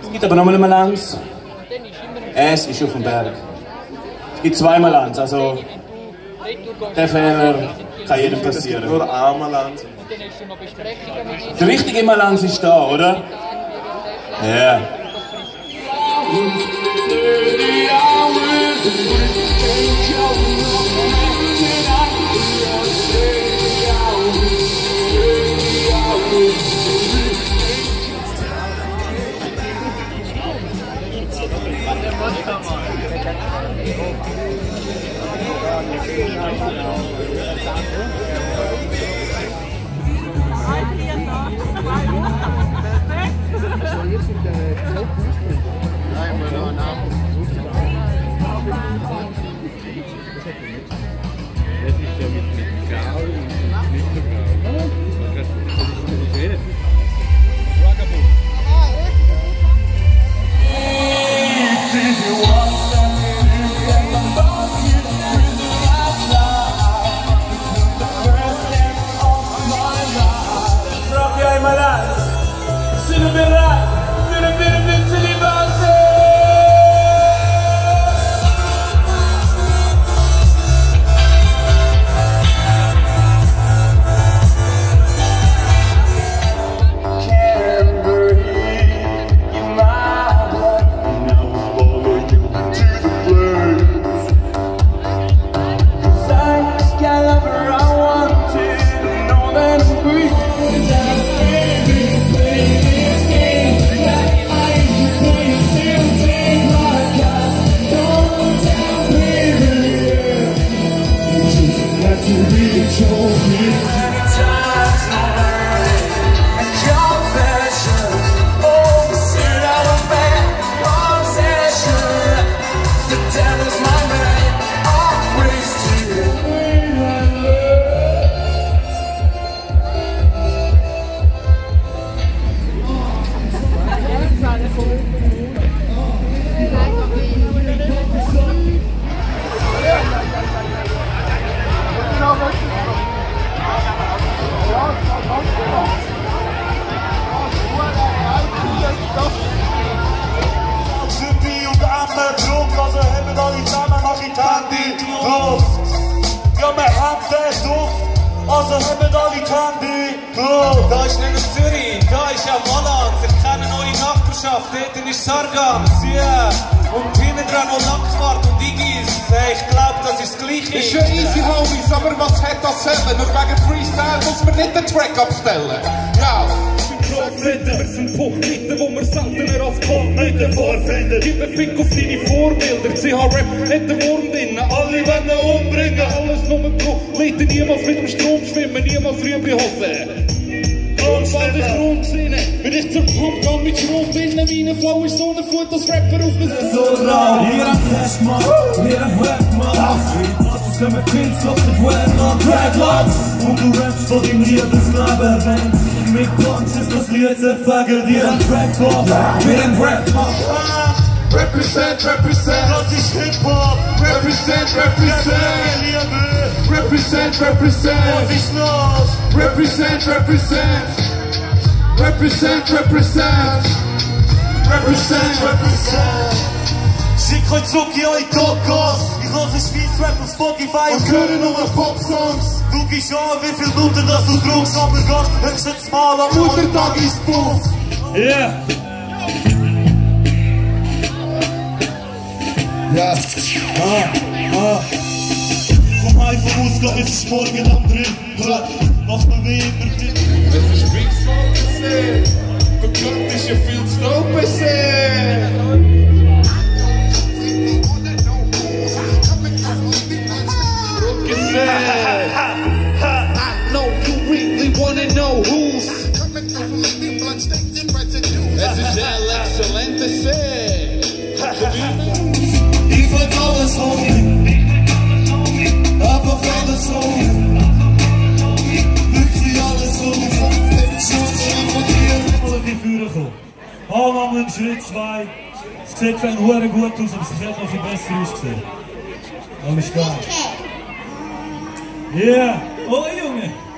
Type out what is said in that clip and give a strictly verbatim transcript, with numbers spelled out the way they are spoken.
Es gibt aber nochmal eine Lanz. Es ist auf dem Berg. Es gibt zweimal Lanz, also der Fehler kann jedem passieren. Nur einmal Lanz. Der richtige Malanz ist da, oder? Ja. Ja, wir haben den Duft, also haben alle Candy. Oh. Da ist nicht nur Zürich, da ist ja Malanz. Ich kenne eine neue Nachbarschaft, dort ist Sargans, yeah. Und hinten dran noch Lackwart und Igis. Ich glaube, das ist das Gleiche. Ist schon easy, Homies, aber was hat das selber? Nur wegen Freestyle muss man nicht den Track abstellen. Ja. Wir sind Puchritter, wo wir seltener als Kochritter vorfinden. Gib einen Fick auf deine Vorbilder. C H-Rap hat den Wurm drin. Alle wollen ihn umbringen. Alles nur mit Bruch. Leute niemals mit dem Strom schwimmen. Niemals Rüebli-Hose. Grundwald ist Rundsinne. Wenn ich zur Pump kann mit Strom binden. Meine Flow ist so eine Flut als Rapper auf mir. So rau, hier am Cash, man. Hier am Rap, man. Das können wir Pilz auf den Web, man. Dreadlocks. Und du rappst vor dem Liebesleben. Mit Punch ist das Lied zerfagelt, dir ein Trackpop, mit dem Rap. Represent, represent, Das ist Hip-Hop. represent, represent, represent, represent, Was ist los? represent, represent, represent, represent, represent, represent. Schickt euch zurück in eure Tokos. Ich höre Schweizrap auf Spotify Und hören nur Pop-Songs. Du gehst an, wie viel Minuten das du brauchst, aber gehst höchstens mal am Muttertag ist Puff. Yeah. Ja. Ah, ah. Komm heim vom Ausgang, es ist morgen am dritten. Mach mal wie immer fit. Es ist Big Fantasy. Bekannt ist ja viel zu dope sein. I know you really wanna know who's. Es ist El Excelente C. Ich wollt alles holen, einfach alles holen. Wirklich alles holen. Schon von dir. Oder die Führer kommen. Anfangen in Schritt zwei. Es sieht für einen Huren gut aus, aber es hätte noch viel besser ausgesehen. Aber ist geil. Ja, yeah. Oh Junge!